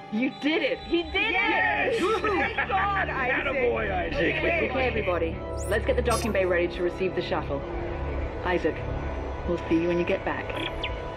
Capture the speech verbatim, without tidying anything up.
You did it! He did Yes! it! Thank God, Isaac! Attaboy, Isaac. Okay, everybody. Let's get the docking bay ready to receive the shuttle. Isaac, we'll see you when you get back.